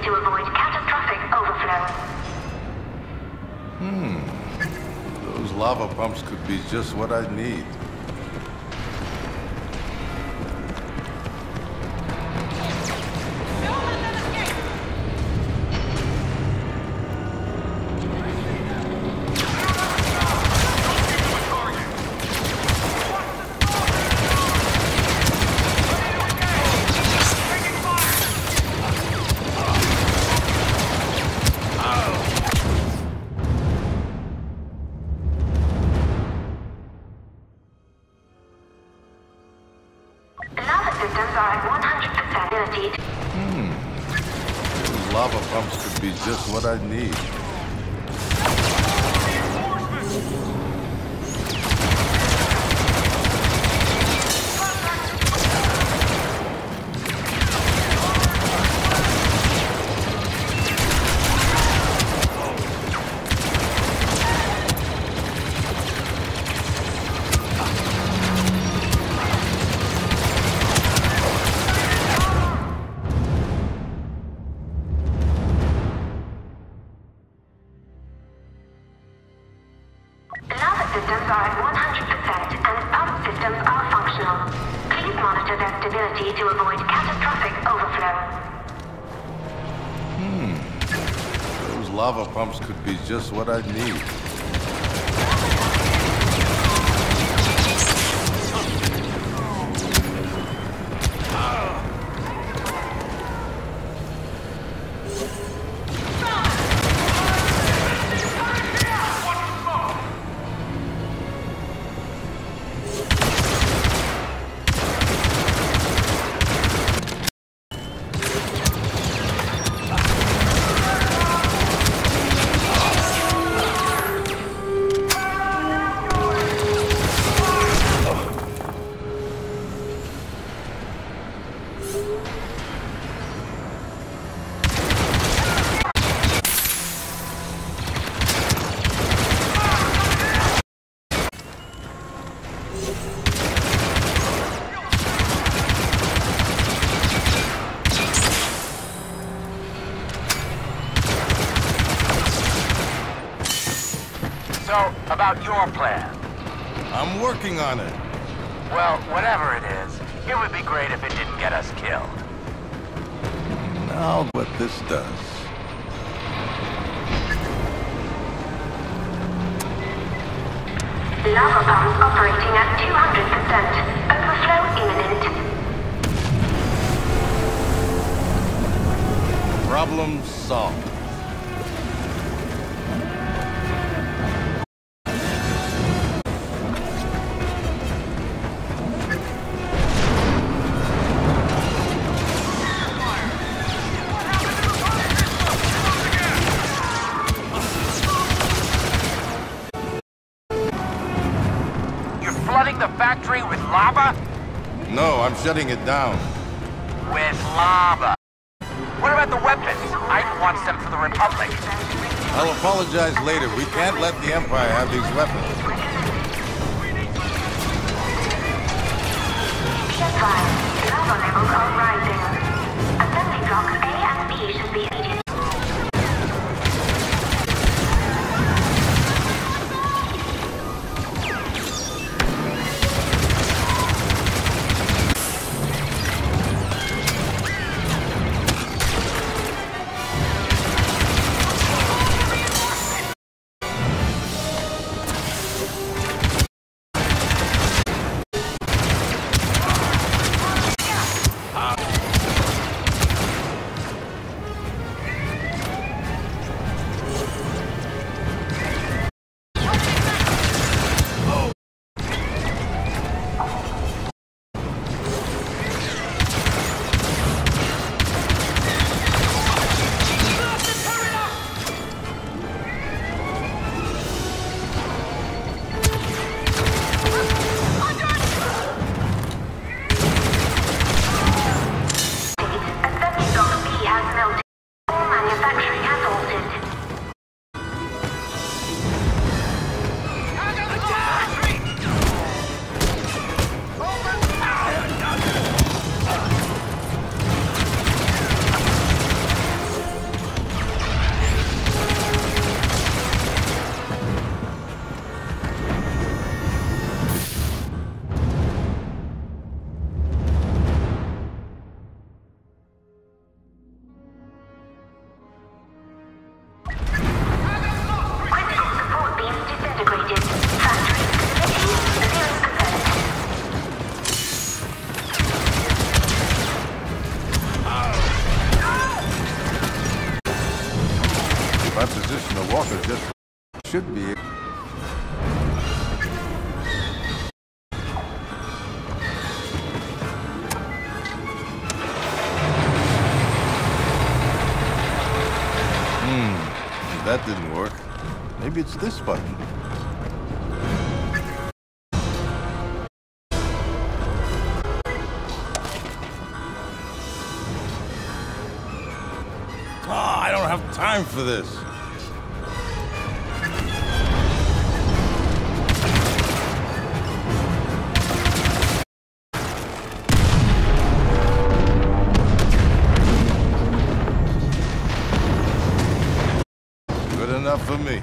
to avoid catastrophic overflow. Those lava pumps could be just what I need. Those lava pumps could be just what I need. Systems are at 100% and pump systems are functional. Please monitor their stability to avoid catastrophic overflow. Those lava pumps could be just what I need. So, about your plan. I'm working on it. Well, whatever it is, it would be great if it didn't get us killed. Now what this does. Lava pumps operating at 200%. Overflow imminent. Problem solved. Flooding the factory with lava? No, I'm shutting it down. With lava. What about the weapons? I want them for the Republic. I'll apologize later. We can't let the Empire have these weapons. Be advised, lava levels are rising. Assembly blocks A and B should be immediately. Walker just should be. That didn't work. Maybe it's this button. I don't have time for this. Good enough for me.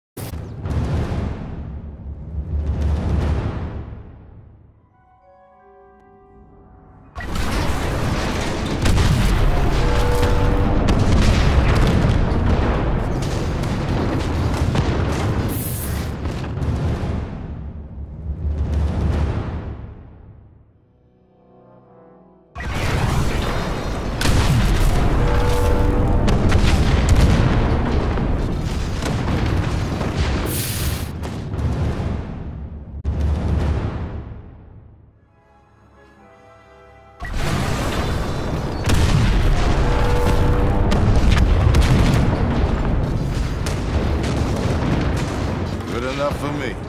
Good enough for me.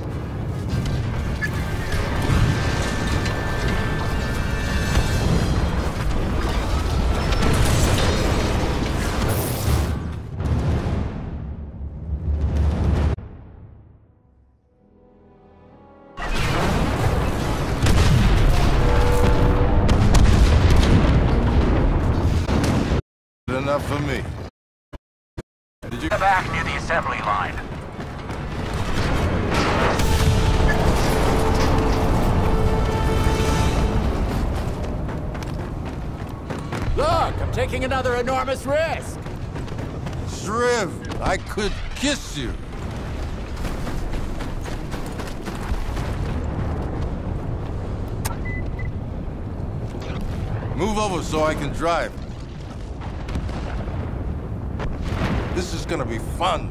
Good enough for me. Did you Get back near the assembly line. Look, I'm taking another enormous risk. Shriv, I could kiss you. Move over so I can drive. This is gonna be fun.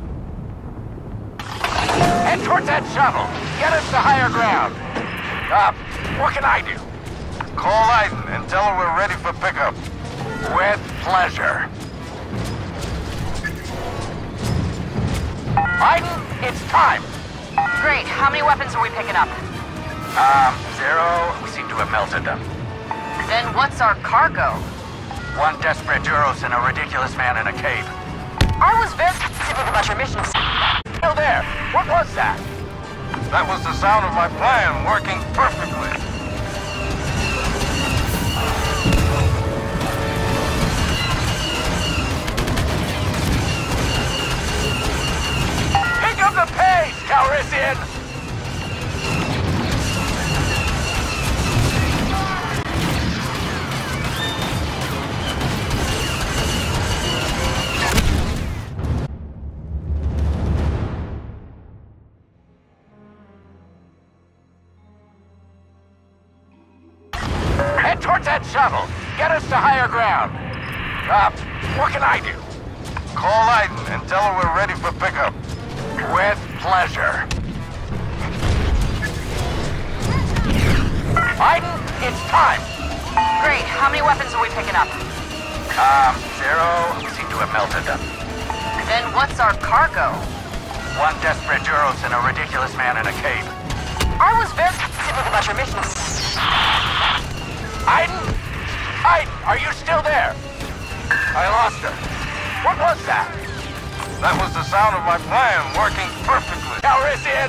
Head towards that shuttle. Get us to higher ground. What can I do? Call Aiden and tell her we're ready for pickup. With pleasure. Aiden, it's time. Great. How many weapons are we picking up? Zero. We seem to have melted them. Then what's our cargo? One desperate Duros and a ridiculous man in a cape. I was very specific about your mission. Still there. What was that? That was the sound of my plan working perfectly. Pick up the pace, Calrissian! Head towards that shuttle. Get us to higher ground. What can I do? Call Aiden and tell her we're ready for pickup. With pleasure. Aiden, it's time. Great. How many weapons are we picking up? Zero. We seem to have melted them. Then what's our cargo? One desperate Duros and a ridiculous man in a cape. I was very specific about your mission. Aiden? Aiden, are you still there? I lost her. What was that? That was the sound of my plan working perfectly. Calrissian!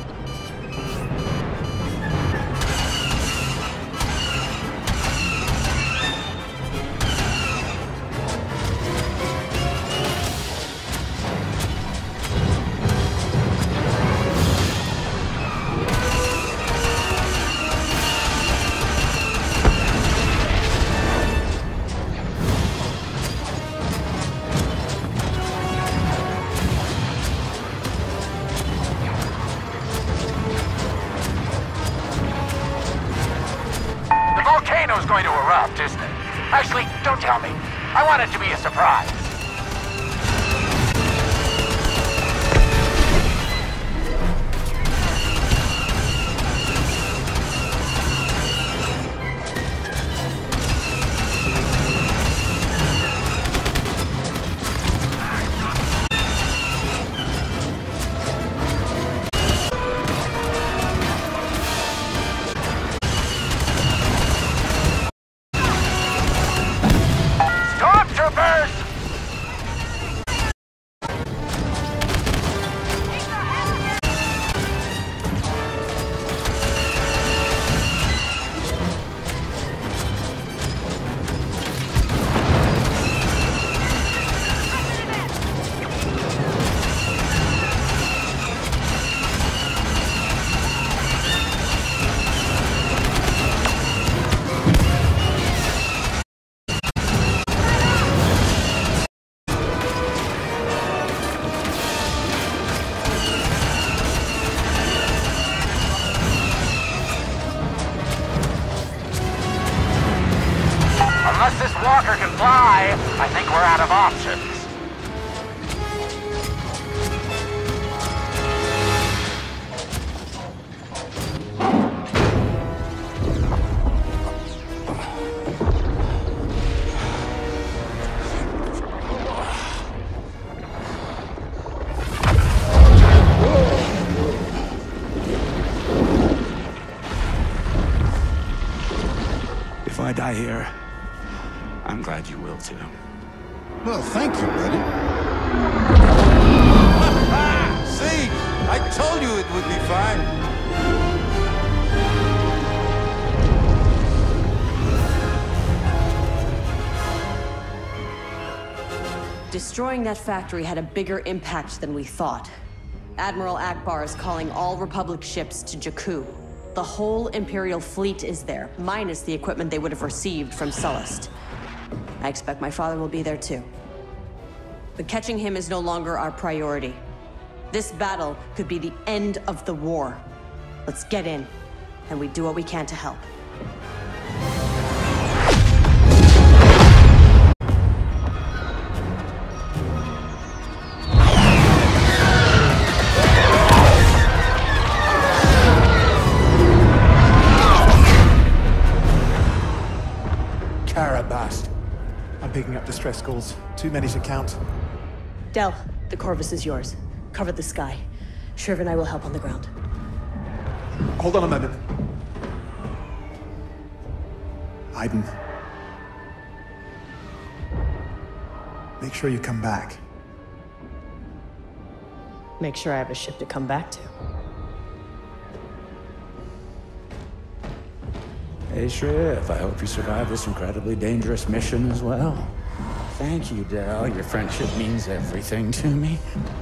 Volcano's going to erupt, isn't it? Actually, don't tell me. I want it to be a surprise. surface. If I die here, I'm glad you will too. Well, thank you, buddy. See? I told you it would be fine. Destroying that factory had a bigger impact than we thought. Admiral Akbar is calling all Republic ships to Jakku. The whole Imperial fleet is there, minus the equipment they would have received from Sullust. I expect my father will be there too. But catching him is no longer our priority. This battle could be the end of the war. Let's get in, and we do what we can to help. Karabast. I'm picking up distress calls. Too many to count. Del, the Corvus is yours. Cover the sky. Shriv and I will help on the ground. Hold on a moment. Aiden. Make sure you come back. Make sure I have a ship to come back to. Hey, Shriv, I hope you survive this incredibly dangerous mission as well. Thank you, Del. Your friendship means everything to me.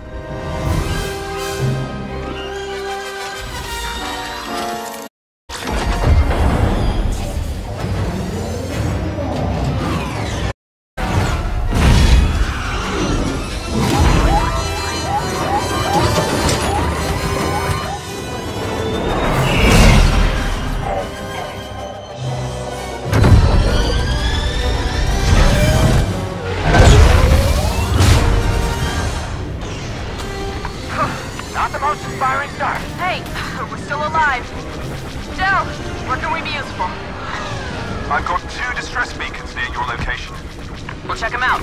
Not the most inspiring start. Hey, we're still alive. Del, where can we be useful? I've got 2 distress beacons near your location. We'll check them out.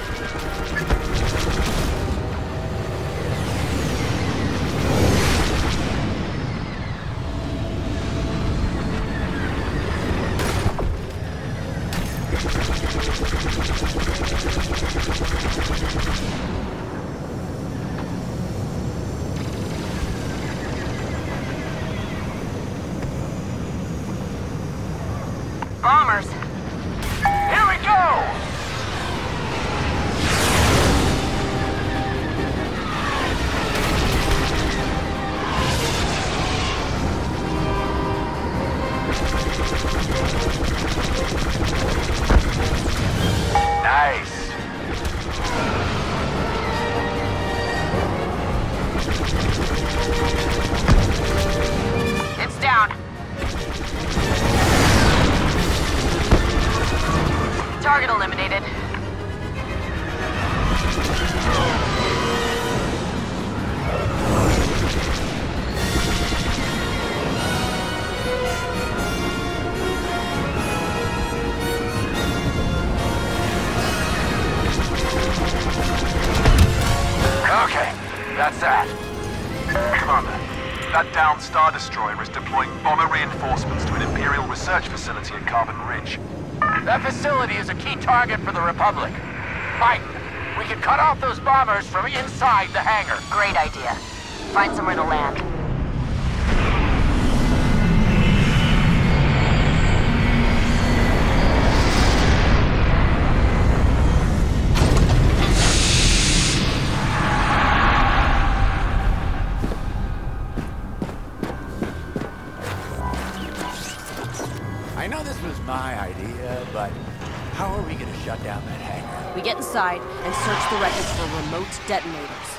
Bombers. Here we go! Nice. It's down. Target eliminated. Okay, that's that. Commander, that downed Star Destroyer is deploying bomber reinforcements to an Imperial research facility at Carbon Ridge. That facility is a key target for the Republic. Mike, we can cut off those bombers from inside the hangar. Great idea. Find somewhere to land. I know this was my idea, but how are we gonna shut down that hangar? We get inside and search the wreckage for remote detonators.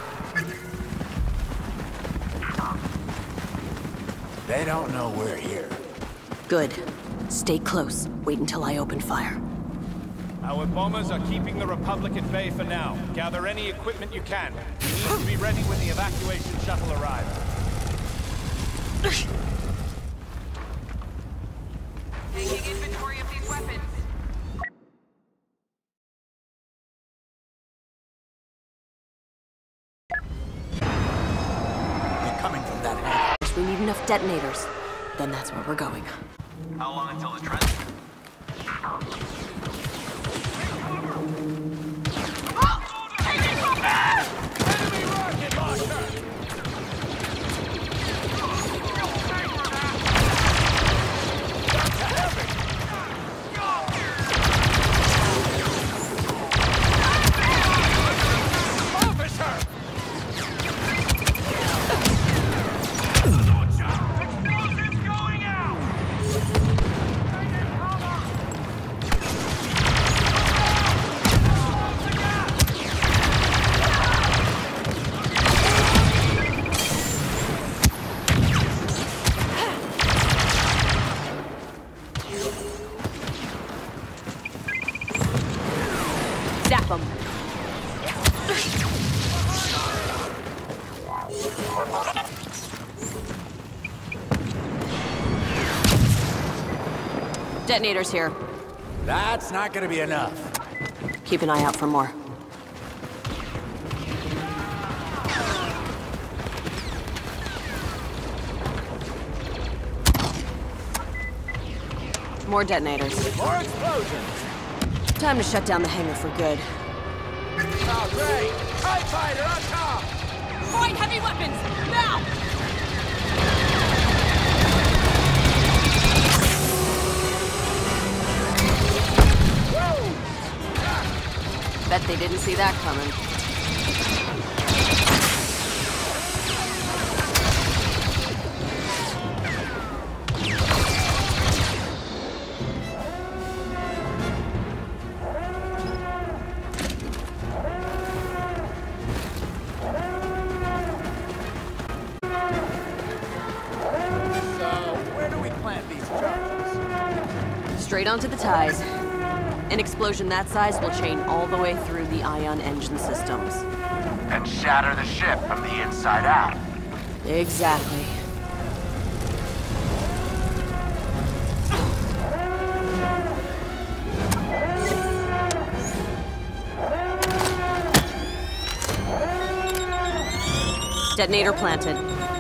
They don't know we're here. Good. Stay close. Wait until I open fire. Our bombers are keeping the Republic at bay for now. Gather any equipment you can. You need to be ready when the evacuation shuttle arrives. Taking inventory of these weapons. They're coming from that hangar. We need enough detonators. Then that's where we're going. How long until the transfer? Enemy rocket launcher! Zap them. Detonators here. That's not gonna be enough. Keep an eye out for more. More detonators. More explosions! Time to shut down the hangar for good. Oh, great! TIE fighter on top! Find heavy weapons! Now! Bet they didn't see that coming. Straight onto the ties. An explosion that size will chain all the way through the ion engine systems. And shatter the ship from the inside out. Exactly. Detonator planted.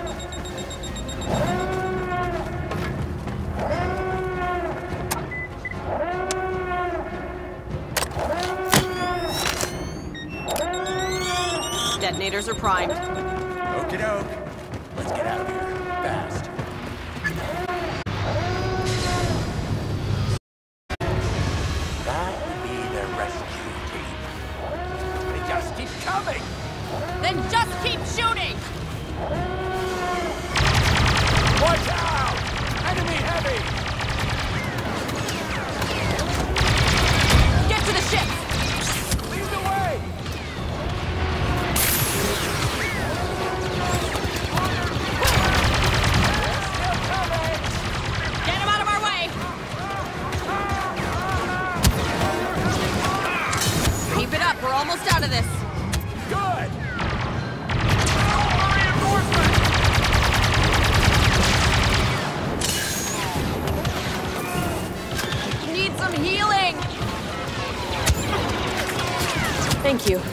Detonators are primed. Okie doke. Let's get out of here. Fast. That would be the rescue team. They just keep coming! Then just keep shooting! Watch out! Enemy heavy! Get to the ship! Lead the way! Get him out of our way! Keep it up, we're almost out of this. Good! Need some healing! Thank you.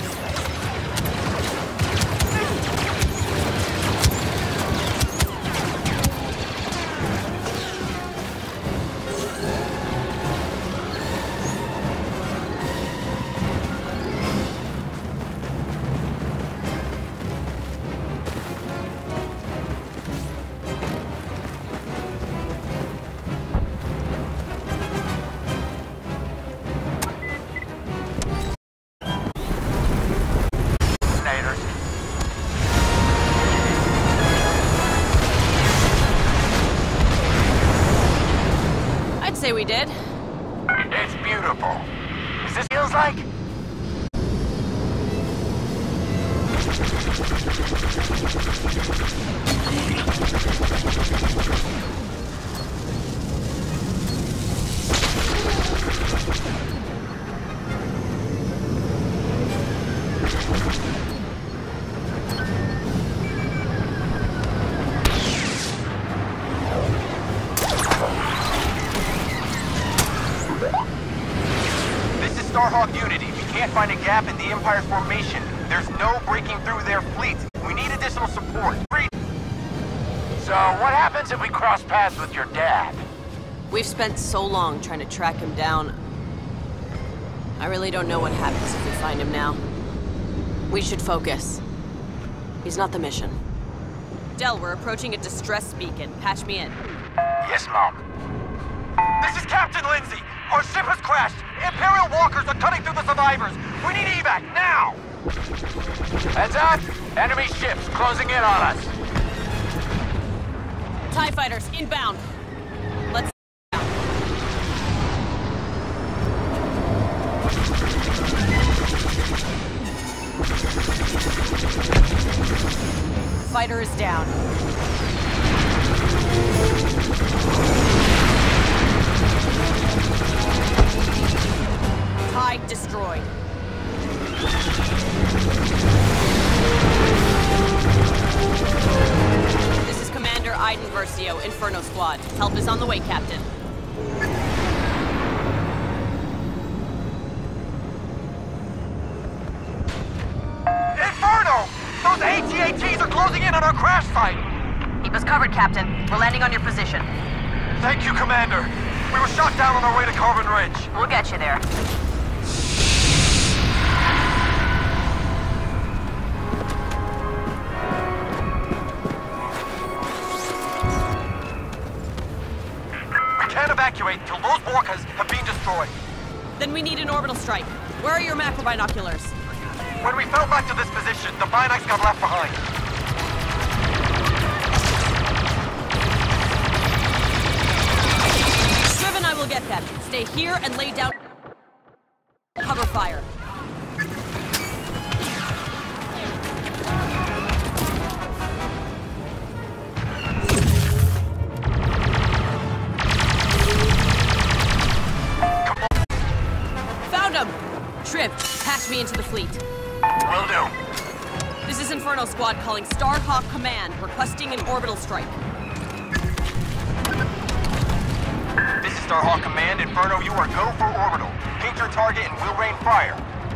I'd say we did. It's beautiful. Is this feels like? Empire's formation. There's no breaking through their fleet. We need additional support. So, what happens if we cross paths with your dad? We've spent so long trying to track him down. I really don't know what happens if we find him now. We should focus. He's not the mission. Del, we're approaching a distress beacon. Patch me in. Yes, Mom. This is Captain Lindsay. Our ship has crashed. Imperial walkers are cutting through the survivors. We need evac now. Heads up. Enemy ships closing in on us. TIE fighters inbound. Let's Fighter is down. TIE destroyed. This is Commander Iden Versio, Inferno Squad. Help is on the way, Captain. Inferno! Those AT-ATs are closing in on our crash site! Keep us covered, Captain. We're landing on your position. Thank you, Commander. We were shot down on our way to Carbon Ridge. We'll get you there. We can't evacuate until those Borkas have been destroyed. Then we need an orbital strike. Where are your macro binoculars? When we fell back to this position, the Binacs got left behind. Driven, I will get them. Stay here and lay down cover fire. Found him! Trip, patch me into the fleet. Will do. This is Inferno Squad calling Starhawk Command, requesting an orbital strike. This is Starhawk Command. Inferno, you are go for orbital. Paint your target and we'll rain fire.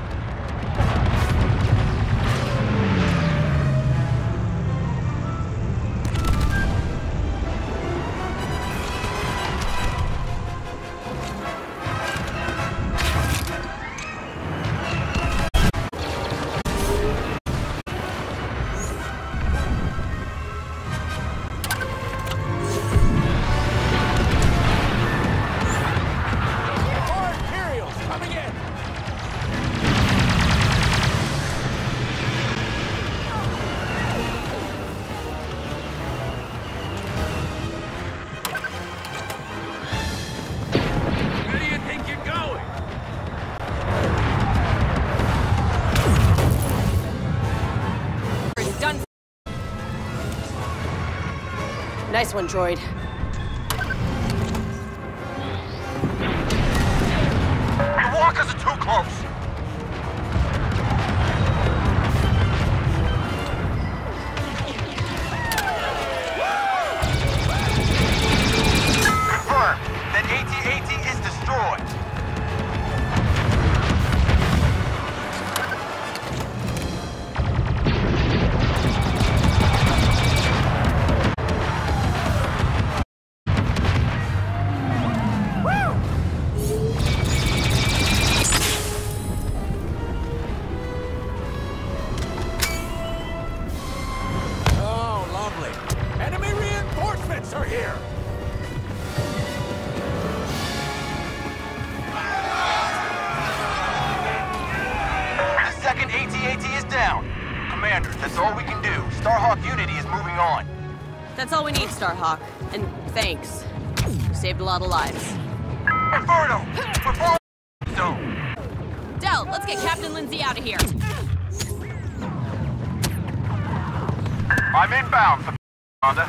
Nice one, droid. The walkers are too close. Confirmed. That AT-AT is destroyed. That's all we need, Starhawk. And thanks. You saved a lot of lives. Inferno! No. Del, let's get Captain Lindsay out of here. I'm inbound, Commander.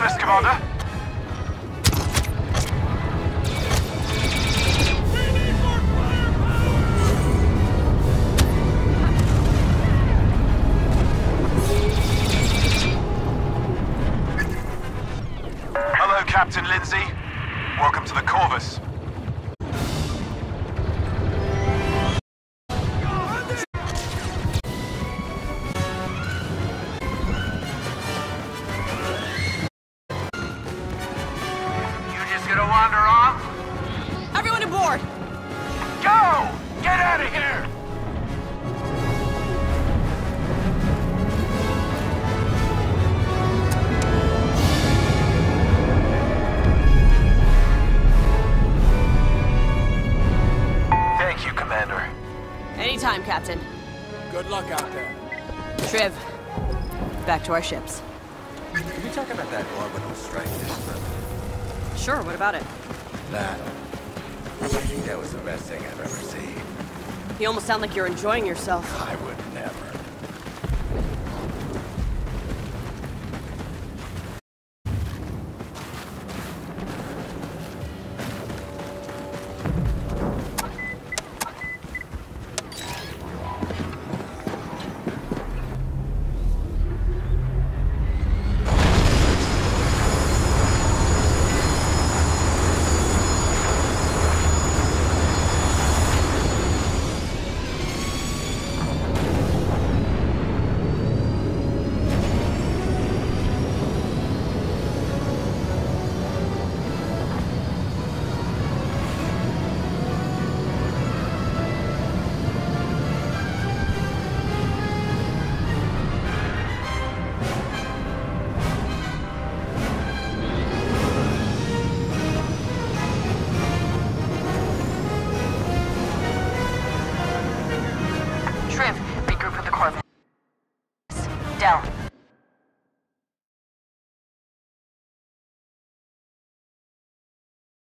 Yes, Commander. Hello, Captain Lindsay. Welcome to the Corvus. Gonna wander off? Everyone aboard! Go! Get out of here! Thank you, Commander. Anytime, Captain. Good luck out there. Triv, back to our ships. Can we talk about that orbital strike system? Sure, what about it? That. I think that was the best thing I've ever seen. You almost sound like you're enjoying yourself. I wouldn't.